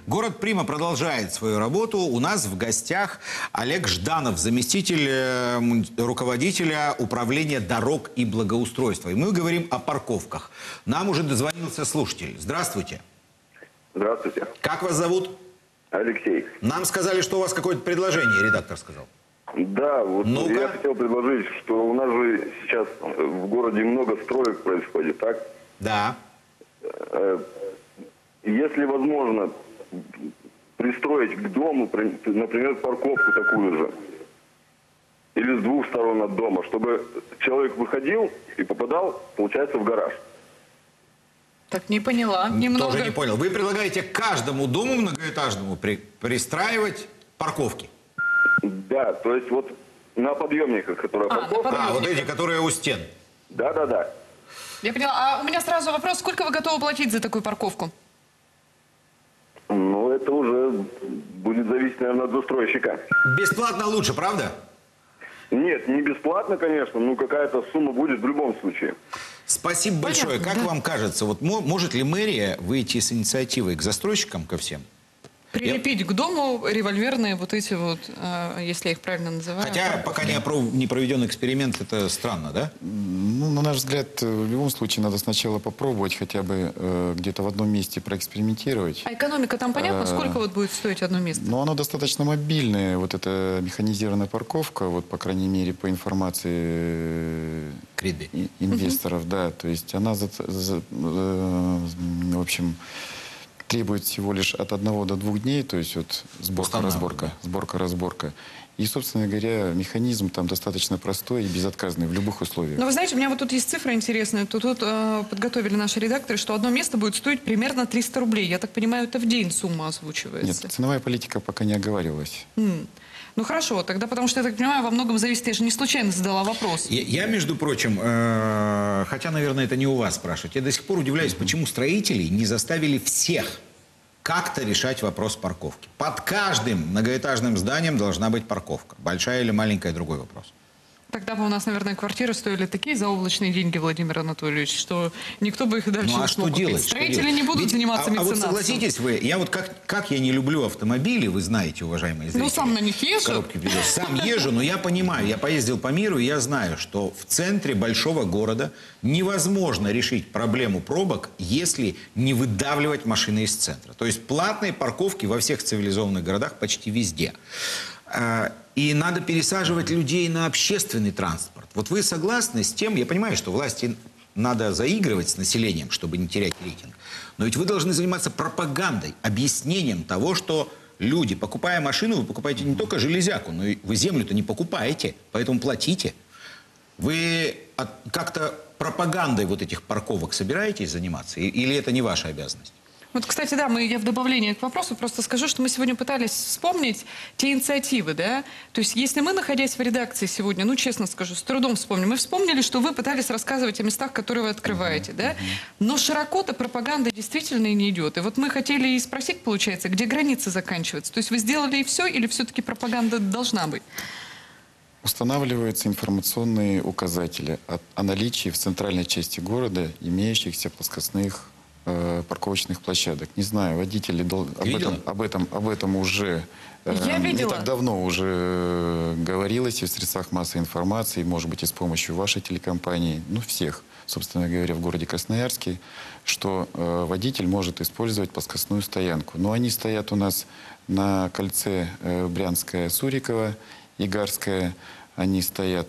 Город Прима продолжает свою работу. У нас в гостях Олег Жданов, заместитель руководителя управления дорог и благоустройства. И мы говорим о парковках. Нам уже дозвонился слушатель. Здравствуйте. Здравствуйте. Как вас зовут? Алексей. Нам сказали, что у вас какое-то предложение, редактор сказал. Да, вот я хотел предложить, что у нас же сейчас в городе много строек происходит, так? Да. Если возможно, пристроить к дому, например, парковку такую же. Или с двух сторон от дома, чтобы человек выходил и попадал, получается, в гараж. Так, не поняла. Немного... Тоже не понял. Вы предлагаете каждому дому многоэтажному пристраивать парковки? Да, то есть вот на подъемниках, которые парковка. Вот эти, которые у стен. Да. Я поняла. А у меня сразу вопрос, сколько вы готовы платить за такую парковку? Ну, это уже будет зависеть, наверное, от застройщика. Бесплатно лучше, правда? Нет, не бесплатно, конечно, но какая-то сумма будет в любом случае. Спасибо большое. Как вам кажется, вот может ли мэрия выйти с инициативой к застройщикам, ко всем? Прилепить к дому револьверные вот эти вот, если я их правильно называю. Хотя пока не проведен эксперимент, это странно, да? Ну, на наш взгляд, в любом случае надо сначала попробовать хотя бы где-то в одном месте проэкспериментировать. А экономика там понятно, сколько вот будет стоить одно место? Ну, оно достаточно мобильное, вот эта механизированная парковка, вот, по крайней мере, по информации инвесторов, да, то есть она, в общем, требует всего лишь от 1 до 2 дней, то есть вот сборка-разборка. И, собственно говоря, механизм там достаточно простой и безотказный в любых условиях. Но вы знаете, у меня вот тут есть цифра интересная. Тут подготовили наши редакторы, что одно место будет стоить примерно 300 рублей. Я так понимаю, это в день сумма озвучивается. Нет, ценовая политика пока не оговаривалась. Ну хорошо, тогда потому что, я так понимаю, во многом зависит, я же не случайно задала вопрос. Я между прочим, хотя, наверное, это не у вас спрашивать, я до сих пор удивляюсь, почему строители не заставили всех как-то решать вопрос парковки. Под каждым многоэтажным зданием должна быть парковка. Большая или маленькая, другой вопрос. Тогда бы у нас, наверное, квартиры стоили такие заоблачные деньги, Владимир Анатольевич, что никто бы их дальше не смог купить. Строители не будут заниматься меценатством. А вот согласитесь вы, я вот как я не люблю автомобили, вы знаете, уважаемые зрители. Ну, сам на них езжу. Сам езжу, но я понимаю, я поездил по миру, и я знаю, что в центре большого города невозможно решить проблему пробок, если не выдавливать машины из центра. То есть платные парковки во всех цивилизованных городах почти везде. И надо пересаживать людей на общественный транспорт. Вот вы согласны с тем, я понимаю, что власти надо заигрывать с населением, чтобы не терять рейтинг, но ведь вы должны заниматься пропагандой, объяснением того, что люди, покупая машину, вы покупаете не только железяку, но и вы землю-то не покупаете, поэтому платите. Вы как-то пропагандой вот этих парковок собираетесь заниматься, или это не ваша обязанность? Вот, кстати, да, я в добавлении к вопросу просто скажу, что мы сегодня пытались вспомнить те инициативы, да, то есть если мы, находясь в редакции сегодня, ну, честно скажу, с трудом вспомним, мы вспомнили, что вы пытались рассказывать о местах, которые вы открываете, да, но широко-то пропаганда действительно и не идет. И вот мы хотели и спросить, получается, где границы заканчиваются, то есть вы сделали и все, или все-таки пропаганда должна быть? Устанавливаются информационные указатели о наличии в центральной части города имеющихся плоскостных парковочных площадок. Не знаю, водители об этом уже не так давно уже говорилось и в средствах массовой информации, может быть, и с помощью вашей телекомпании, ну, всех, собственно говоря, в городе Красноярске, что водитель может использовать плоскостную стоянку. Но они стоят у нас на кольце Брянская-Сурикова, Игарская. Они стоят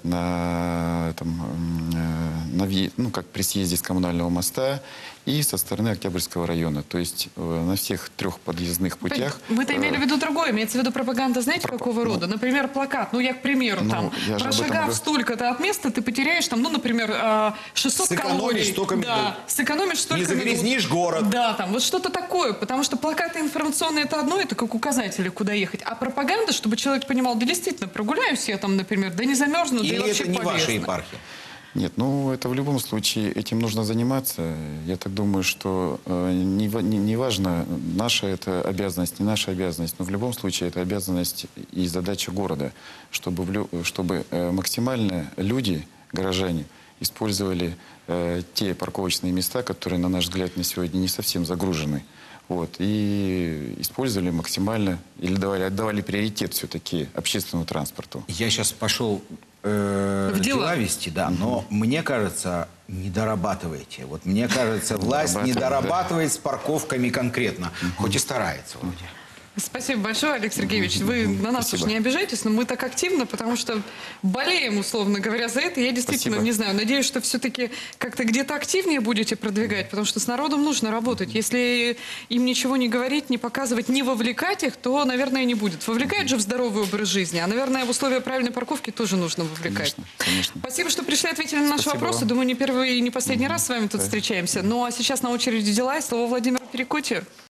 как при съезде с Коммунального моста и со стороны Октябрьского района. То есть на всех 3 подъездных путях. Мы-то имели в виду другое. Имеется в виду пропаганда, знаете, какого рода? Например, плакат. Ну, я, к примеру, прошагав столько-то от места, ты потеряешь, там, ну, например, 600 калорий. Столько минут. Да, сэкономишь столько минут. Не загрязнишь город. Да, там, вот что-то такое. Потому что плакаты информационные — это одно, это как указатели, куда ехать. А пропаганда, чтобы человек понимал, да, действительно, прогуляюсь я там, например, да не замерзну, да и вообще это не полезно. ваша епархия? Нет, ну это в любом случае этим нужно заниматься. Я так думаю, что не важно, наша это обязанность, не наша обязанность, но в любом случае это обязанность и задача города, чтобы максимально люди, горожане, использовали те парковочные места, которые, на наш взгляд, на сегодня не совсем загружены. Вот, и использовали максимально, или отдавали приоритет все-таки общественному транспорту. Я сейчас пошел В дела. дела вести, да, но мне кажется, не дорабатываете. Вот мне кажется, власть не дорабатывает с парковками конкретно, хоть и старается вроде. Спасибо большое, Олег Сергеевич. Вы на нас Спасибо. уж не обижайтесь, но мы так активно, потому что болеем, условно говоря, за это. Я действительно Спасибо. не знаю. Надеюсь, что все-таки как-то где-то активнее будете продвигать, потому что с народом нужно работать. Если им ничего не говорить, не показывать, не вовлекать их, то, наверное, не будет. Вовлекать же в здоровый образ жизни, а, наверное, в условия правильной парковки тоже нужно вовлекать. Конечно, конечно. Спасибо, что пришли, ответили на наши Спасибо вопросы. вам. Думаю, не первый и не последний раз с вами тут встречаемся. Ну, а сейчас на очереди дела, и слово Владимиру Перекотию.